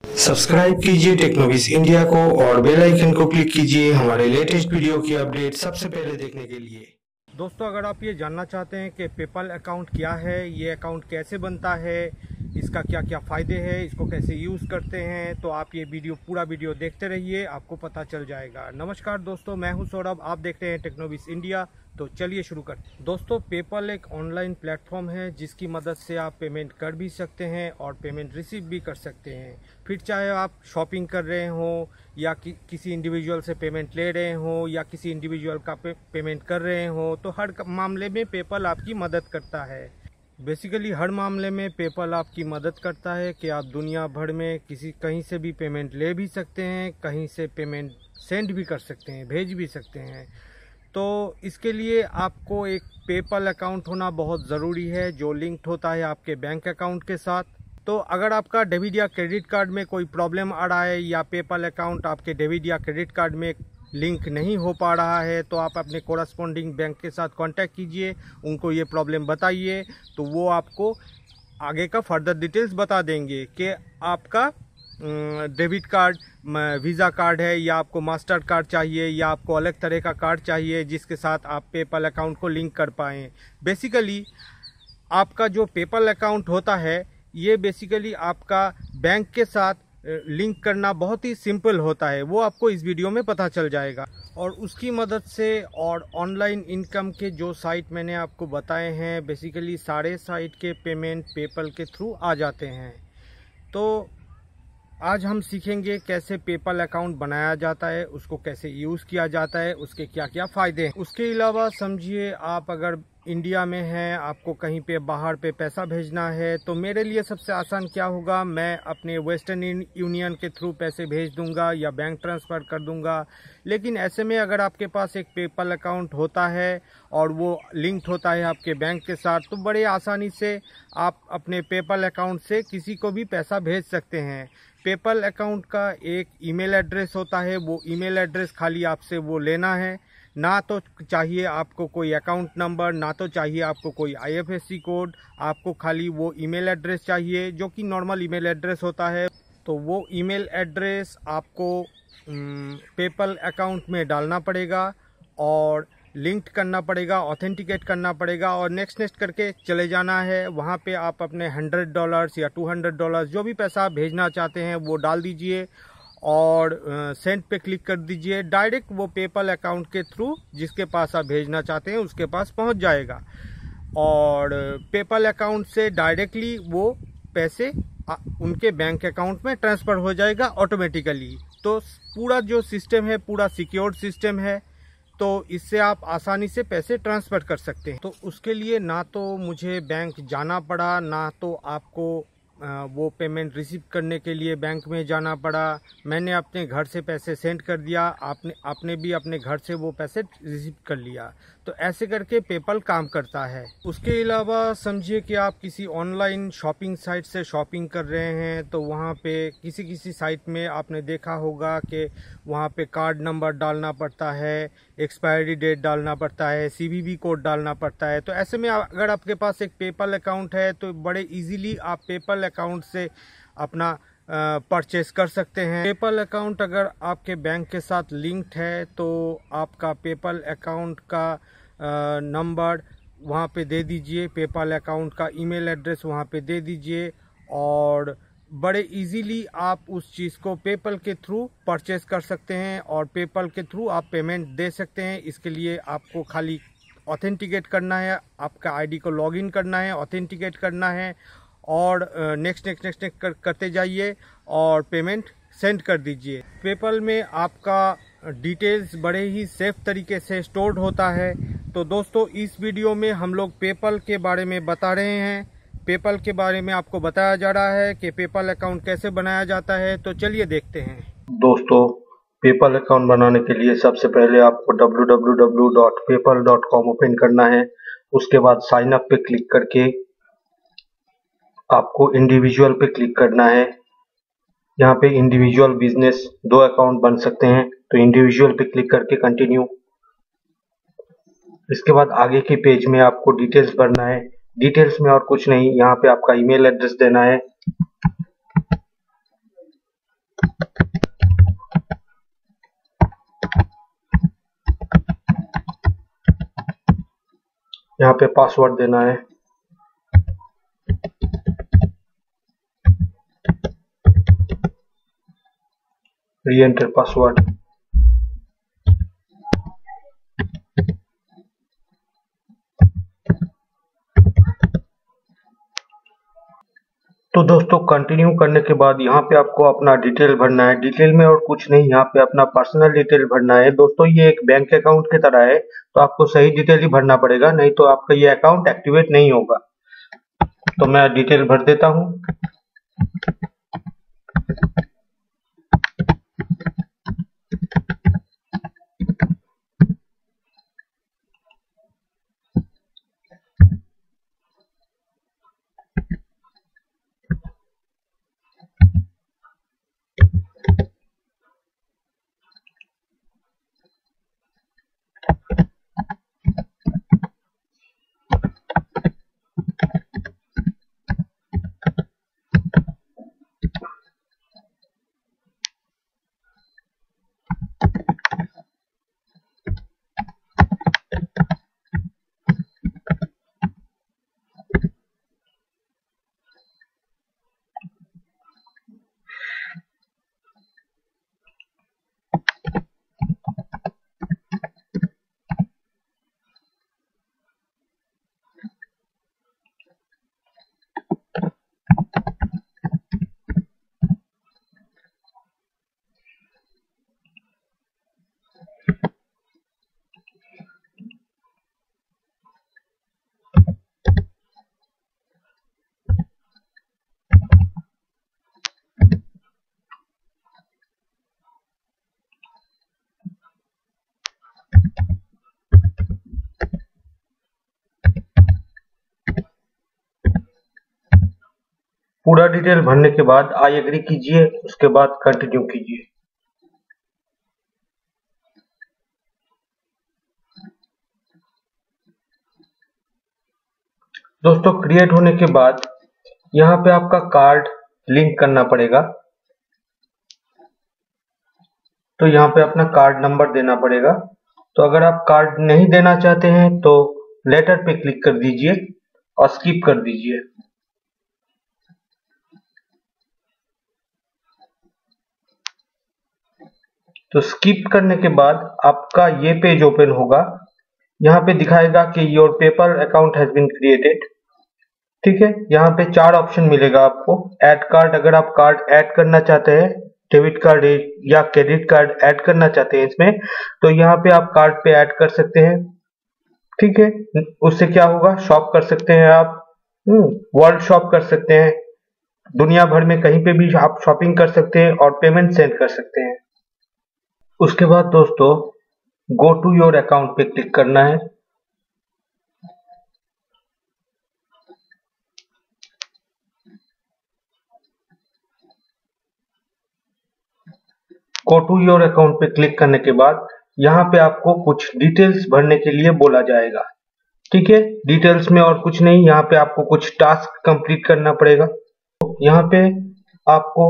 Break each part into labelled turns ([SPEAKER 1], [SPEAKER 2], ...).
[SPEAKER 1] Subscribe कीजिए टेक्नोविज India को और बेल आइकन को क्लिक कीजिए हमारे लेटेस्ट वीडियो की अपडेट सबसे पहले देखने के लिए।
[SPEAKER 2] दोस्तों, अगर आप ये जानना चाहते हैं कि पेपल अकाउंट क्या है, ये अकाउंट कैसे बनता है, इसका क्या क्या फ़ायदे हैं, इसको कैसे यूज़ करते हैं, तो आप ये पूरा वीडियो देखते रहिए, आपको पता चल जाएगा। नमस्कार दोस्तों, मैं हूं सौरभ, आप देख रहे हैं टेक्नोविज इंडिया। तो चलिए शुरू करते हैं। दोस्तों, पेपल एक ऑनलाइन प्लेटफॉर्म है जिसकी मदद से आप पेमेंट कर भी सकते हैं और पेमेंट रिसीव भी कर सकते हैं। फिर चाहे आप शॉपिंग कर रहे हों या किसी इंडिविजुअल से पेमेंट ले रहे हों या किसी इंडिविजुअल का पेमेंट कर रहे हों, तो हर मामले में पेपल आपकी मदद करता है। बेसिकली हर मामले में पेपल आपकी मदद करता है कि आप दुनिया भर में कहीं से भी पेमेंट ले भी सकते हैं, कहीं से पेमेंट सेंड भी कर सकते हैं, भेज भी सकते हैं। तो इसके लिए आपको एक पेपल अकाउंट होना बहुत ज़रूरी है जो लिंक्ड होता है आपके बैंक अकाउंट के साथ। तो अगर आपका डेबिट या क्रेडिट कार्ड में कोई प्रॉब्लम आ रहा है या पेपल अकाउंट आपके डेबिट या क्रेडिट कार्ड में लिंक नहीं हो पा रहा है, तो आप अपने कोरस्पॉन्डिंग बैंक के साथ कांटेक्ट कीजिए, उनको ये प्रॉब्लम बताइए, तो वो आपको आगे का फर्दर डिटेल्स बता देंगे कि आपका डेबिट कार्ड, वीज़ा कार्ड है या आपको मास्टर कार्ड चाहिए या आपको अलग तरह का कार्ड चाहिए जिसके साथ आप पेपल अकाउंट को लिंक कर पाएँ। बेसिकली आपका जो पेपल अकाउंट होता है, ये बेसिकली आपका बैंक के साथ लिंक करना बहुत ही सिंपल होता है, वो आपको इस वीडियो में पता चल जाएगा। और उसकी मदद से और ऑनलाइन इनकम के जो साइट मैंने आपको बताए हैं, बेसिकली सारे साइट के पेमेंट पेपल के थ्रू आ जाते हैं। तो आज हम सीखेंगे कैसे पेपल अकाउंट बनाया जाता है, उसको कैसे यूज़ किया जाता है, उसके क्या क्या फ़ायदे हैं। उसके अलावा समझिए आप अगर इंडिया में हैं, आपको कहीं पे बाहर पे पैसा भेजना है, तो मेरे लिए सबसे आसान क्या होगा, मैं अपने वेस्टर्न यूनियन के थ्रू पैसे भेज दूंगा या बैंक ट्रांसफ़र कर दूंगा। लेकिन ऐसे में अगर आपके पास एक पेपल अकाउंट होता है और वो लिंक्ड होता है आपके बैंक के साथ, तो बड़े आसानी से आप अपने पेपल अकाउंट से किसी को भी पैसा भेज सकते हैं। पेपल अकाउंट का एक ईमेल एड्रेस होता है, वो ईमेल एड्रेस खाली आपसे वो लेना है। ना तो चाहिए आपको कोई अकाउंट नंबर, ना तो चाहिए आपको कोई IFSC कोड, आपको खाली वो ईमेल एड्रेस चाहिए जो कि नॉर्मल ईमेल एड्रेस होता है। तो वो ईमेल एड्रेस आपको पेपल अकाउंट में डालना पड़ेगा और लिंक्ड करना पड़ेगा, ऑथेंटिकेट करना पड़ेगा और नेक्स्ट करके चले जाना है। वहाँ पे आप अपने $100 या $200 जो भी पैसा आप भेजना चाहते हैं वो डाल दीजिए और सेंड पे क्लिक कर दीजिए। डायरेक्ट वो पेपल अकाउंट के थ्रू जिसके पास आप भेजना चाहते हैं उसके पास पहुंच जाएगा और पेपल अकाउंट से डायरेक्टली वो पैसे उनके बैंक अकाउंट में ट्रांसफ़र हो जाएगा ऑटोमेटिकली। तो पूरा जो सिस्टम है पूरा सिक्योर्ड सिस्टम है, तो इससे आप आसानी से पैसे ट्रांसफ़र कर सकते हैं। तो उसके लिए ना तो मुझे बैंक जाना पड़ा, ना तो आपको वो पेमेंट रिसीव करने के लिए बैंक में जाना पड़ा। मैंने अपने घर से पैसे सेंड कर दिया, आपने भी अपने घर से वो पैसे रिसीव कर लिया। तो ऐसे करके पेपल काम करता है। उसके अलावा समझिए कि आप किसी ऑनलाइन शॉपिंग साइट से शॉपिंग कर रहे हैं, तो वहाँ पे किसी साइट में आपने देखा होगा कि वहाँ पे कार्ड नंबर डालना पड़ता है, एक्सपायरी डेट डालना पड़ता है, CVV कोड डालना पड़ता है। तो ऐसे में अगर आपके पास एक पेपल अकाउंट है तो बड़े इजीली आप पेपल अकाउंट से अपना परचेस कर सकते हैं। पेपल अकाउंट अगर आपके बैंक के साथ लिंक्ड है तो आपका पेपल अकाउंट का नंबर वहाँ पे दे दीजिए, पेपल अकाउंट का ईमेल एड्रेस वहाँ पे दे दीजिए और बड़े इजीली आप उस चीज़ को पेपल के थ्रू परचेस कर सकते हैं और पेपल के थ्रू आप पेमेंट दे सकते हैं। इसके लिए आपको खाली ऑथेंटिकेट करना है, आपका ID को लॉगिन करना है, ऑथेंटिकेट करना है और नेक्स्ट करते जाइए और पेमेंट सेंड कर दीजिए। पेपल में आपका डिटेल्स बड़े ही सेफ तरीके से स्टोर्ड होता है। तो दोस्तों, इस वीडियो में हम लोग पेपल के बारे में बता रहे हैं, पेपल के बारे में आपको बताया जा रहा है कि पेपल अकाउंट कैसे बनाया जाता है। तो चलिए देखते हैं।
[SPEAKER 3] दोस्तों, पेपल अकाउंट बनाने के लिए सबसे पहले आपको www.paypal.com ओपन करना है। उसके बाद साइन अप पे क्लिक करके आपको इंडिविजुअल पे क्लिक करना है। यहाँ पे इंडिविजुअल बिजनेस 2 अकाउंट बन सकते हैं, तो इंडिविजुअल पे क्लिक करके कंटिन्यू। इसके बाद आगे के पेज में आपको डिटेल्स भरना है। डिटेल्स में और कुछ नहीं, यहाँ पे आपका ईमेल एड्रेस देना है, यहाँ पे पासवर्ड देना है। री एंटर पासवर्ड। तो दोस्तों कंटिन्यू करने के बाद यहाँ पे आपको अपना डिटेल भरना है। डिटेल में और कुछ नहीं, यहाँ पे अपना पर्सनल डिटेल भरना है। दोस्तों ये एक बैंक अकाउंट की तरह है, तो आपको सही डिटेल ही भरना पड़ेगा, नहीं तो आपका ये अकाउंट एक्टिवेट नहीं होगा। तो मैं डिटेल भर देता हूँ। पूरा डिटेल भरने के बाद आई एग्री कीजिए, उसके बाद कंटिन्यू कीजिए। दोस्तों क्रिएट होने के बाद यहाँ पे आपका कार्ड लिंक करना पड़ेगा, तो यहाँ पे अपना कार्ड नंबर देना पड़ेगा। तो अगर आप कार्ड नहीं देना चाहते हैं तो लेटर पे क्लिक कर दीजिए और स्किप कर दीजिए। तो स्किप करने के बाद आपका ये पेज ओपन होगा। यहाँ पे दिखाएगा कि your PayPal account has been created. ठीक है, यहाँ पे 4 ऑप्शन मिलेगा आपको। ऐड कार्ड, अगर आप कार्ड ऐड करना चाहते हैं, डेबिट कार्ड या क्रेडिट कार्ड ऐड करना चाहते हैं इसमें, तो यहाँ पे आप कार्ड पे ऐड कर सकते हैं। ठीक है, उससे क्या होगा, शॉप कर सकते हैं आप, वर्ल्ड शॉप कर सकते हैं, दुनिया भर में कहीं पे भी आप शॉपिंग कर सकते हैं और पेमेंट सेंड कर सकते हैं। उसके बाद दोस्तों गो टू योर अकाउंट पे क्लिक करना है। गो टू योर अकाउंट पे क्लिक करने के बाद यहाँ पे आपको कुछ डिटेल्स भरने के लिए बोला जाएगा। ठीक है, डिटेल्स में और कुछ नहीं, यहाँ पे आपको कुछ टास्क कंप्लीट करना पड़ेगा। यहाँ पे आपको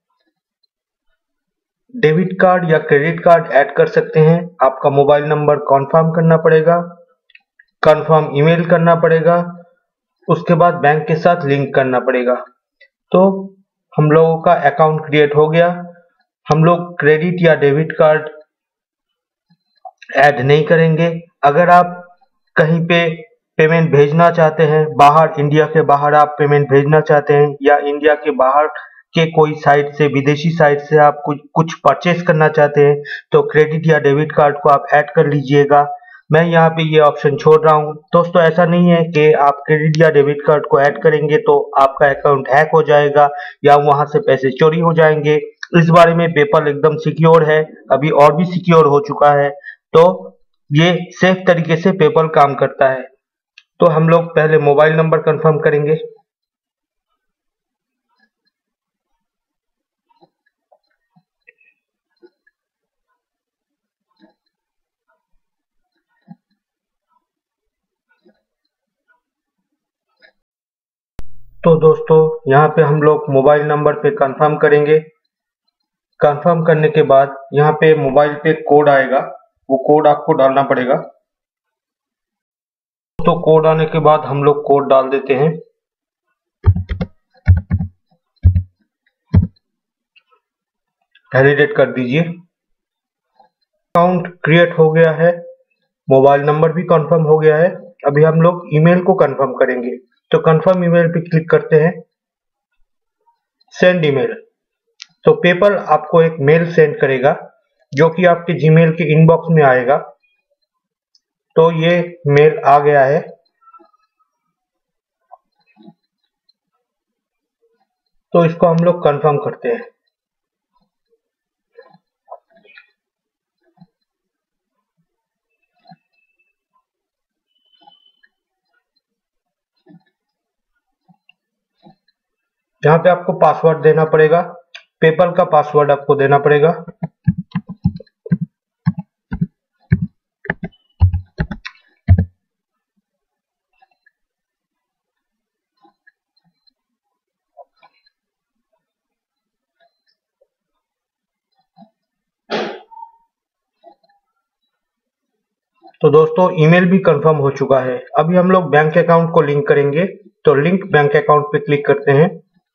[SPEAKER 3] डेबिट कार्ड या क्रेडिट कार्ड ऐड कर सकते हैं। आपका मोबाइल नंबर कॉन्फर्म करना पड़ेगा, कन्फर्म ईमेल करना पड़ेगा, उसके बाद बैंक के साथ लिंक करना पड़ेगा। तो हम लोगों का अकाउंट क्रिएट हो गया। हम लोग क्रेडिट या डेबिट कार्ड ऐड नहीं करेंगे। अगर आप कहीं पे पेमेंट भेजना चाहते हैं, बाहर, इंडिया के बाहर आप पेमेंट भेजना चाहते हैं, या इंडिया के बाहर के कोई साइट से, विदेशी साइट से आप कुछ परचेस करना चाहते हैं, तो क्रेडिट या डेबिट कार्ड को आप ऐड कर लीजिएगा। मैं यहाँ पे ये ऑप्शन छोड़ रहा हूँ। दोस्तों ऐसा नहीं है कि आप क्रेडिट या डेबिट कार्ड को ऐड करेंगे तो आपका अकाउंट हैक हो जाएगा या वहां से पैसे चोरी हो जाएंगे। इस बारे में पेपल एकदम सिक्योर है, अभी और भी सिक्योर हो चुका है। तो ये सेफ तरीके से पेपल काम करता है। तो हम लोग पहले मोबाइल नंबर कंफर्म करेंगे। तो दोस्तों यहाँ पे हम लोग मोबाइल नंबर पे कंफर्म करेंगे। कंफर्म करने के बाद यहाँ पे मोबाइल पे कोड आएगा, वो कोड आपको डालना पड़ेगा। दोस्तों कोड आने के बाद हम लोग कोड डाल देते हैं। वैलिडेट कर दीजिए। अकाउंट क्रिएट हो गया है, मोबाइल नंबर भी कंफर्म हो गया है। अभी हम लोग ईमेल को कंफर्म करेंगे, तो कंफर्म ईमेल पे क्लिक करते हैं। Send email. तो पेपल आपको एक मेल सेंड करेगा जो कि आपके जीमेल के इनबॉक्स में आएगा। तो ये मेल आ गया है। तो इसको हम लोग कंफर्म करते हैं। यहाँ पे आपको पासवर्ड देना पड़ेगा, पेपल का पासवर्ड आपको देना पड़ेगा। तो दोस्तों ईमेल भी कंफर्म हो चुका है। अभी हम लोग बैंक अकाउंट को लिंक करेंगे, तो लिंक बैंक अकाउंट पे क्लिक करते हैं।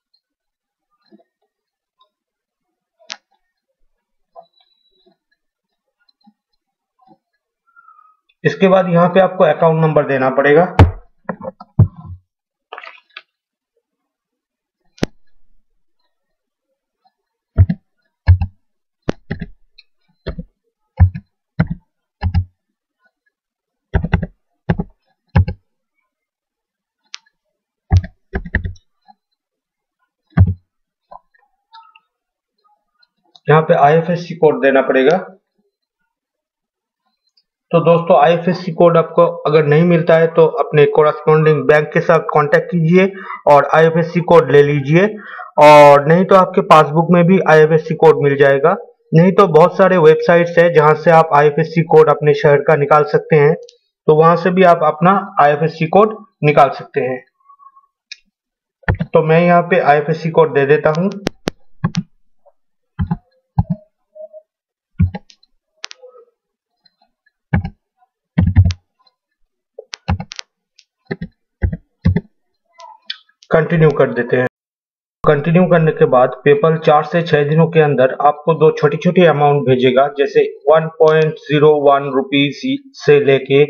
[SPEAKER 3] इसके बाद यहाँ पे आपको अकाउंट नंबर देना पड़ेगा। यहाँ पे IFSC कोड देना पड़ेगा। तो दोस्तों IFSC कोड आपको अगर नहीं मिलता है तो अपने कोरस्पॉन्डिंग बैंक के साथ कांटेक्ट कीजिए और IFSC कोड ले लीजिए, और नहीं तो आपके पासबुक में भी IFSC कोड मिल जाएगा। नहीं तो बहुत सारे वेबसाइट्स है जहां से आप IFSC कोड अपने शहर का निकाल सकते हैं, तो वहां से भी आप अपना IFSC कोड निकाल सकते हैं। तो मैं यहाँ पे IFSC कोड दे देता हूँ। कंटिन्यू कर देते हैं। कंटिन्यू करने के बाद पेपल 4 से 6 दिनों के अंदर आपको दो छोटी छोटी अमाउंट भेजेगा, जैसे 1.01 रुपीज से लेके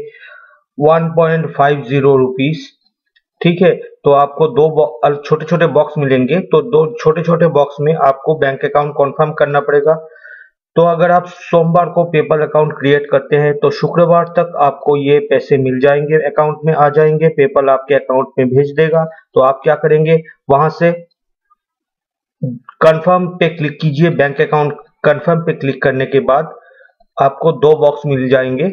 [SPEAKER 3] 1.50 रुपीज। ठीक है, तो आपको दो छोटे छोटे बॉक्स मिलेंगे, तो दो छोटे छोटे बॉक्स में आपको बैंक अकाउंट कॉन्फर्म करना पड़ेगा। तो अगर आप सोमवार को पेपल अकाउंट क्रिएट करते हैं तो शुक्रवार तक आपको ये पैसे मिल जाएंगे, अकाउंट में आ जाएंगे, पेपल आपके अकाउंट में भेज देगा। तो आप क्या करेंगे, वहां से कंफर्म पे क्लिक कीजिए। बैंक अकाउंट कंफर्म पे क्लिक करने के बाद आपको दो बॉक्स मिल जाएंगे।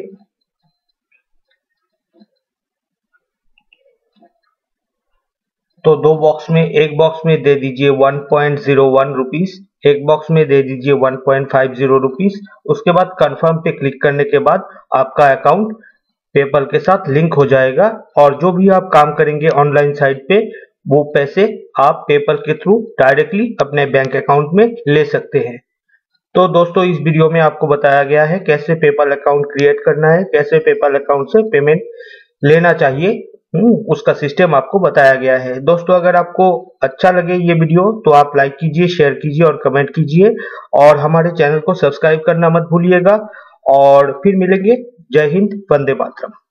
[SPEAKER 3] तो दो बॉक्स में, एक बॉक्स में दे दीजिए 1.01 रुपीज, एक बॉक्स में दे दीजिए 1.50 रुपीज। उसके बाद कंफर्म पे क्लिक करने के बाद आपका अकाउंट पेपल के साथ लिंक हो जाएगा, और जो भी आप काम करेंगे ऑनलाइन साइट पे वो पैसे आप पेपल के थ्रू डायरेक्टली अपने बैंक अकाउंट में ले सकते हैं। तो दोस्तों इस वीडियो में आपको बताया गया है कैसे पेपल अकाउंट क्रिएट करना है, कैसे पेपल अकाउंट से पेमेंट लेना चाहिए, उसका सिस्टम आपको बताया गया है। दोस्तों अगर आपको अच्छा लगे ये वीडियो तो आप लाइक कीजिए, शेयर कीजिए और कमेंट कीजिए, और हमारे चैनल को सब्सक्राइब करना मत भूलिएगा। और फिर मिलेंगे। जय हिंद, वंदे मातरम।